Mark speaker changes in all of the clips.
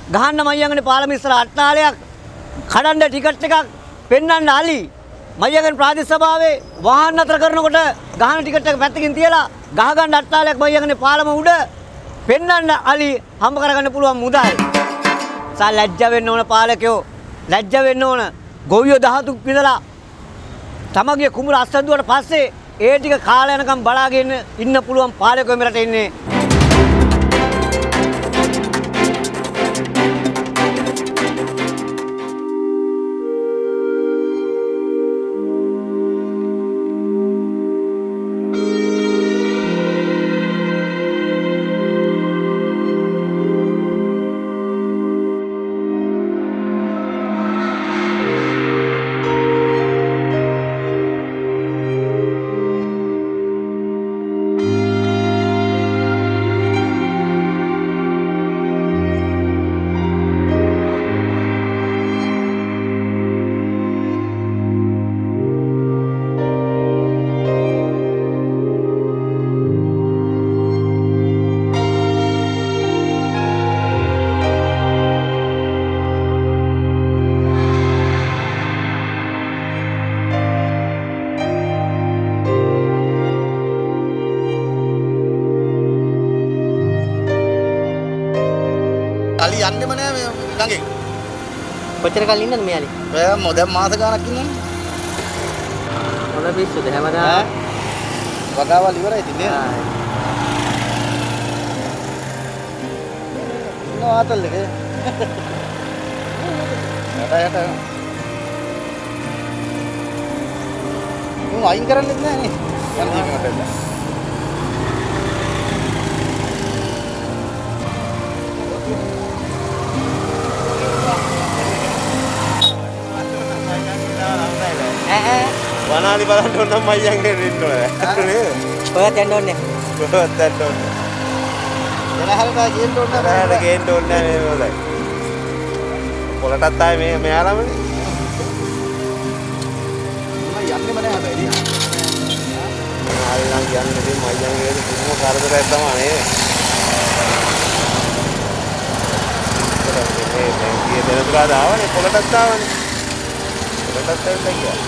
Speaker 1: ගහන්න මයියංගනේ පාලම ඉස්සර අට්ටාලයක් කඩන්න ටිකට් එකක් පෙන්වන්න අලි මයියංගන ප්‍රාදේශ සභාවේ වාහන නතර කරනකොට ගහන ටිකට් එක පැත්තකින් තියලා ගහ ගන්න අට්ටාලයක් මයියංගනේ පාලම උඩ පෙන්වන්න අලි හම්බ කරගන්න පුළුවන් මුදල්. සා ලැජ්ජ වෙන්න ඕන පාලකයෝ ලැජ්ජ වෙන්න ඕන. ගොවියෝ දහතුක් විඳලා තමගේ කුඹුර අස්සද්දුවට පස්සේ ඒ ටික කාලය යනකම් බලාගෙන ඉන්න පුළුවන් පාලකයෝ මෙරට ඉන්නේ.
Speaker 2: අලි යන්නෙම නෑ මේ ළඟින්.
Speaker 3: කොච්චර කල් ඉන්නද මේ අලි?
Speaker 2: ඔය දැන් මාස ගාණක් ඉන්නනේ.
Speaker 3: මොන පිස්සුද හැමදාම?
Speaker 2: වගාවල් ඉවරයි ඉතින් නේද? නෝ ආතල් එක. යට. උන් අයින් කරන්නෙත් නෑ නේ. යන්න දීපකට.
Speaker 4: වනාලි බලන්න ඕන නම් මයියන්ගේ ඉන්න ඕනේ.
Speaker 3: ඔයත් යන්න ඕනේ.
Speaker 4: ඔයත් යන්න ඕනේ.
Speaker 2: එරහලට ගේන්න ඕනේ
Speaker 4: නැහැ. එරහලට ගේන්න ඕනේ නැහැ මේ හොඳයි. පොලටත් ආයේ මෙයාලමනේ.
Speaker 2: මම යන්නෙම නැහැ හැබැයි.
Speaker 4: ආයෙ නම් යන්නේ ඉතින් මයියන්ගේ පුදුම කරදරයක් තමයි නේද? මේ කීය දෙනතුරාද ආවනේ පොලටත් ආවනේ. පොලටත් ඇවිල්ලා ගියා.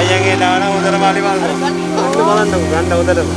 Speaker 4: මයියන්ගේ දාන හොඳටම අලිමල් ගන්න බලන්නකෝ ගන්න හොඳටම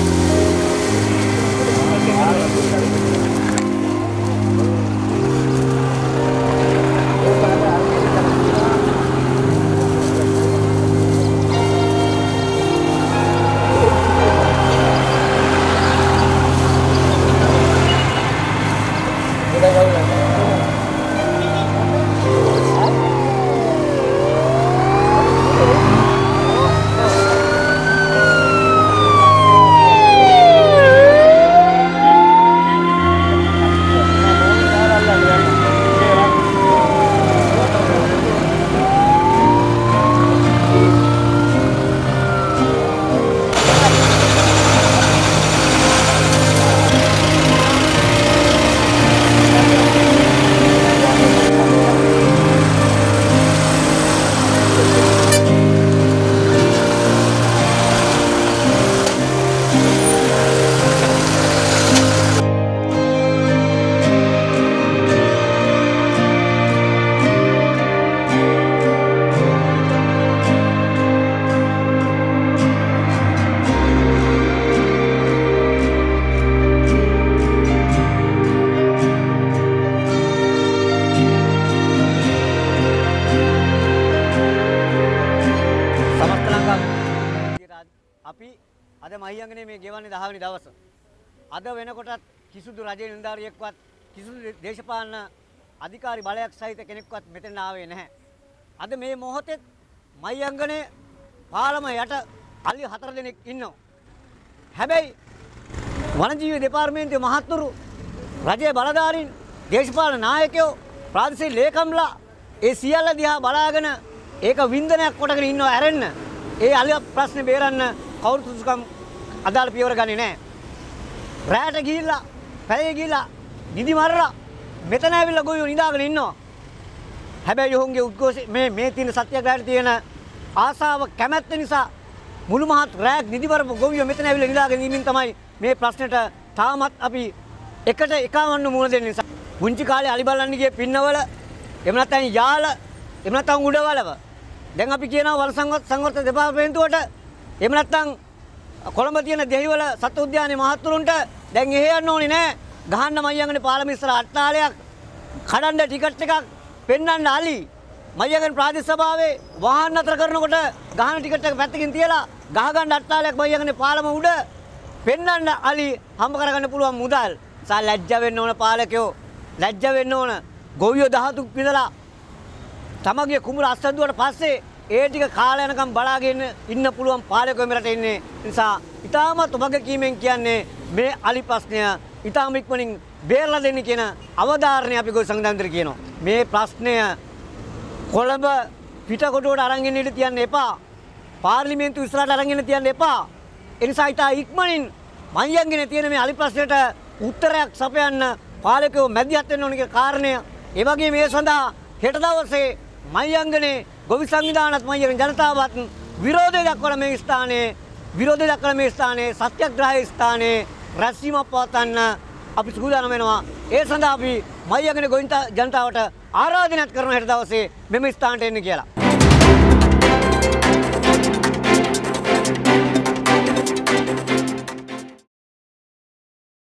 Speaker 1: අපි අද මහියංගනේ මේ ගෙවන්නේ 10 වෙනි දවස. අද වෙනකොටත් කිසිදු රජයේ නිලධාරියෙක්වත් කිසිදු දේශපාලන අධිකාරී බලයක් සහිත කෙනෙක්වත් මෙතන ආවේ නැහැ. අද මේ මොහොතේ මහියංගනේ පාලම යට අලි 4 දෙනෙක් ඉන්නවා. හැබැයි වනජීවි දෙපාර්තමේන්තුවේ මහත්තුරු රජයේ බලධාරීන් දේශපාලන නායකයෝ ප්‍රාදේශීය ලේකම්ලා ඒ සියල්ල දිහා බලාගෙන ඒක වින්දනයක් කොටගෙන ඉන්නව ඇරෙන්න ඒ අලි ප්‍රශ්නේ බේරන්න කවුරුත් සුසුකම් අදාළ පියවර ගන්නේ නැහැ. රැට ගිහිල්ලා පැයේ ගිහිල්ලා නිදි මරලා මෙතන ඇවිල්ලා ගොයියෝ නිදාගෙන ඉන්නවා. හැබැයි ඔවුන්ගේ උද්ඝෝෂය මේ තියෙන සත්‍යග්‍රහයට තියෙන ආසාව කැමැත්ත නිසා මුළු මහත් රැක් නිදි මරපු ගොවියෝ මෙතන ඇවිල්ලා නිදාගෙන ඉමින් තමයි මේ ප්‍රශ්නෙට තාමත් අපි එකට එකවන්න මුහුණ දෙන්න නිසා. පුංචි කාලේ අලි බලන්න ගියේ පින්නවල එහෙම නැත්නම් යාල එහෙම නැත්නම් උඩවලව දැන් අපි කියනවා වන සංවර්ධන දෙපාර්තමේන්තුවට එහෙම නැත්නම් කොළඹ තියෙන දෙහිවල සත්ත්ව උද්‍යානයේ මහත්තුරුන්ට දැන් එහෙ යන්න ඕනේ නෑ. ගහන්න මයියංගනේ පාලම ඉස්සර අට්ටාලයක් කඩන්න ටිකට් එකක් පෙන්වන්න අලි මයියංගනේ ප්‍රාදේශ සභාවේ වාහන නතර කරනකොට ගහන ටිකට් එක පැත්තකින් තියලා ගහ ගන්න අට්ටාලයක් මයියංගනේ පාලම උඩ පෙන්වන්න අලි හම්බ කරගන්න පුළුවන් මුදල්. සා ලැජ්ජ වෙන්න ඕන පාලකයෝ. ලැජ්ජ වෙන්න ඕන. ගොවියෝ 13ක් විඳලා තමගේ කුඹුර අස්සන්දුවට පස්සේ ඒ ටික කාලය යනකම් බලාගෙන ඉන්න පුළුවන් පාලකයෝ මෙරට ඉන්නේ. නිසා ඊටමත් ඔබගේ කීමෙන් කියන්නේ මේ අලි ප්‍රශ්නය ඊටම ඉක්මනින් බේරලා දෙන්න කියන අවධාරණය අපි ගොවි සංවිධානතර කියනවා. මේ ප්‍රශ්නය කොළඹ පිටකොටුවට අරන් එන්න ඉඩ තියන්න එපා. පාර්ලිමේන්තුව ඉස්සරහට අරන් එන්න තියන්න එපා. ඒ නිසා ඊට ඉක්මනින් මයියංගනේ තියෙන මේ අලි ප්‍රශ්නෙට උත්තරයක් සපයන්න පාලකයෝ මැදිහත් වෙන්න ඕන කියන කාරණය. ඒ වගේම මේ සඳහා හෙට දවසේ මයියංගනේ ගොවි සංවිධානත් මයියංගන ජනතාවත් විරෝධය දක්වන මේ ස්ථානයේ සත්‍යග්‍රහයේ ස්ථානයේ රැස්වීමක් පවත්වන්න අපි සූදානම් වෙනවා. ඒ සඳහා අපි මයියංගනේ ගොවි ජනතාවට ආරාධනයක් කරන හෙට දවසේ මෙම ස්ථානට එන්න කියලා.